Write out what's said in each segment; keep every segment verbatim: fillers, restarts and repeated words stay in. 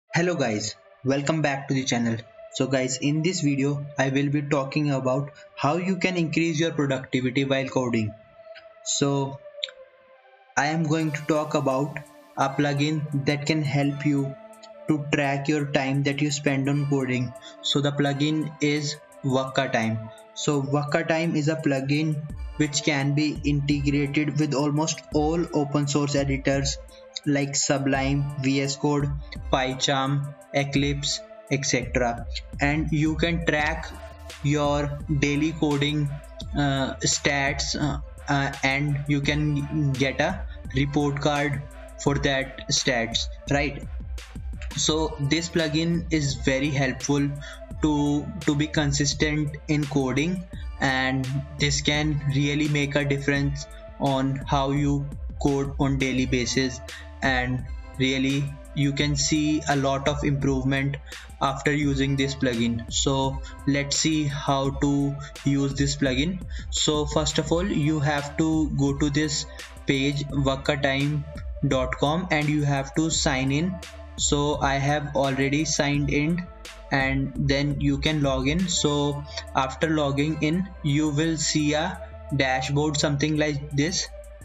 Hello guys, welcome back to the channel. So guys, in this video I will be talking about how you can increase your productivity while coding. So I am going to talk about a plugin that can help you to track your time that you spend on coding. So the plugin is Waka Time. So Waka Time is a plugin which can be integrated with almost all open source editors like Sublime, V S Code, PyCharm, Eclipse, et cetera. And you can track your daily coding uh, stats uh, uh, and you can get a report card for that stats, right? So this plugin is very helpful to to be consistent in coding, and this can really make a difference on how you code on daily basis, and really you can see a lot of improvement after using this plugin. So let's see how to use this plugin. So first of all, you have to go to this page wakatime dot com and you have to sign in. So I have already signed in, and then you can log in. So after logging in, you will see a dashboard something like this,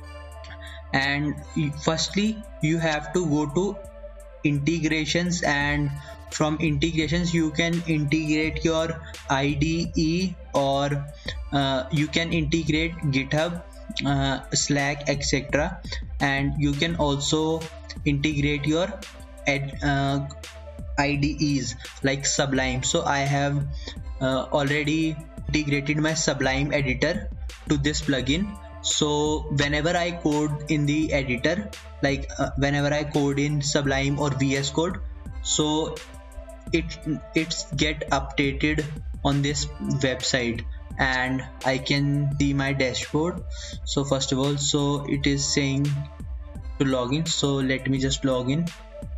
and firstly you have to go to integrations, and from integrations you can integrate your I D E, or uh, you can integrate GitHub, uh, Slack, etc. And you can also integrate your Ed, uh, I D Es like Sublime. So I have uh, already integrated my Sublime editor to this plugin. So whenever I code in the editor, like uh, whenever I code in Sublime or V S Code, so it it's get updated on this website and I can see my dashboard. So first of all, so it is saying to log in, so let me just log in.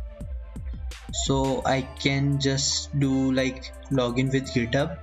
So I can just do like login with GitHub.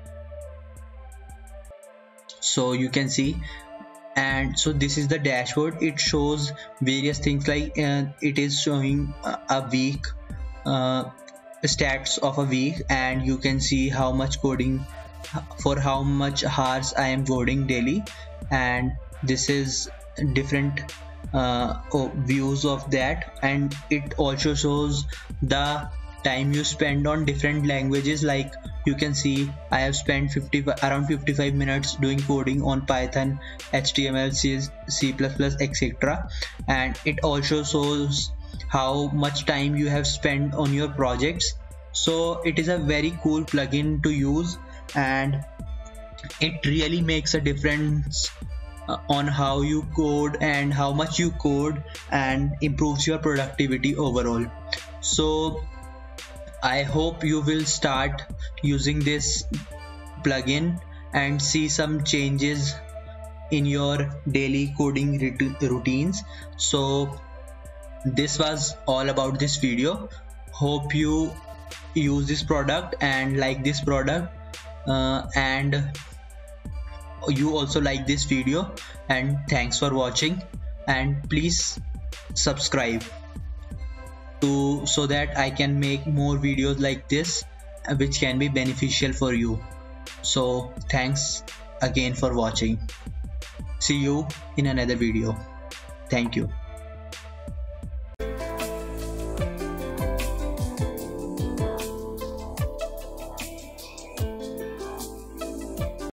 So you can see, and so this is the dashboard. It shows various things like uh, it is showing a, a week uh, stats of a week, and you can see how much coding, for how much hours I am coding daily, and this is different uh, oh, views of that. And it also shows the time you spend on different languages. Like you can see I have spent fifty around fifty-five minutes doing coding on Python, H T M L, C, C++, et cetera. And it also shows how much time you have spent on your projects. So it is a very cool plugin to use, and it really makes a difference uh, on how you code and how much you code, and improves your productivity overall. So I hope you will start using this plugin and see some changes in your daily coding routines. So this was all about this video. Hope you use this product and like this product, uh, and you also like this video, and thanks for watching, and please subscribe to so that I can make more videos like this which can be beneficial for you. So thanks again for watching. See you in another video. Thank you.